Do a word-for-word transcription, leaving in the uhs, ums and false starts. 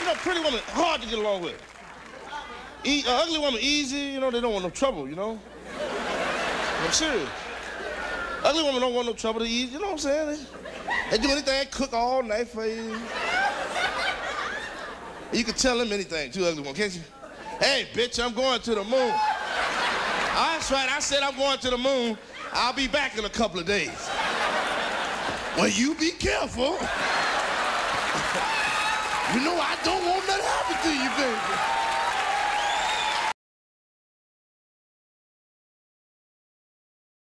You know, pretty woman, hard to get along with. E uh, ugly woman, easy, you know, they don't want no trouble, you know? I'm serious. Ugly women don't want no trouble to eat, you know what I'm saying? They, they do anything, cook all night for you. You can tell them anything, too, ugly one, can't you? Hey, bitch, I'm going to the moon. Oh, that's right, I said I'm going to the moon. I'll be back in a couple of days. Well, you be careful. You know I don't want nothing to happen to you, baby.